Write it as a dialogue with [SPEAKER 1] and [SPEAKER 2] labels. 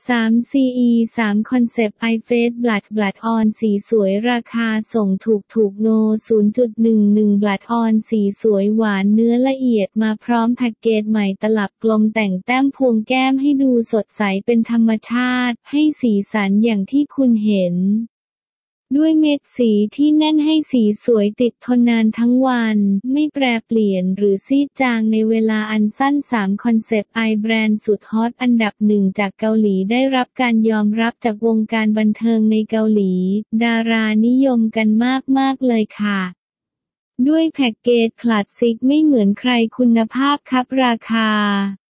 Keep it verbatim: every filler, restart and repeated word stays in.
[SPEAKER 1] สาม ซี อี สาม คอนเซปต์ ไอ เฟส Blush Blush On สีสวยราคาส่งถูกถูกโน ศูนย์จุดหนึ่งหนึ่ง Blush On สีสวยหวานเนื้อละเอียดมาพร้อมแพ็กเกจใหม่ตลับกลมแต่งแต้มพวงแก้มให้ดูสดใสเป็นธรรมชาติให้สีสันอย่างที่คุณเห็นด้วยเม็ดสีที่แน่นให้สีสวยติดทนนานทั้งวันไม่แปรเปลี่ยนหรือซีดจางในเวลาอันสั้นสามคอนเซปต์ไอแบรนด์สุดฮอตอันดับหนึ่งจากเกาหลีได้รับการยอมรับจากวงการบันเทิงในเกาหลีดารานิยมกันมากๆเลยค่ะด้วยแพ็กเกจคลาสสิกไม่เหมือนใครคุณภาพครับราคา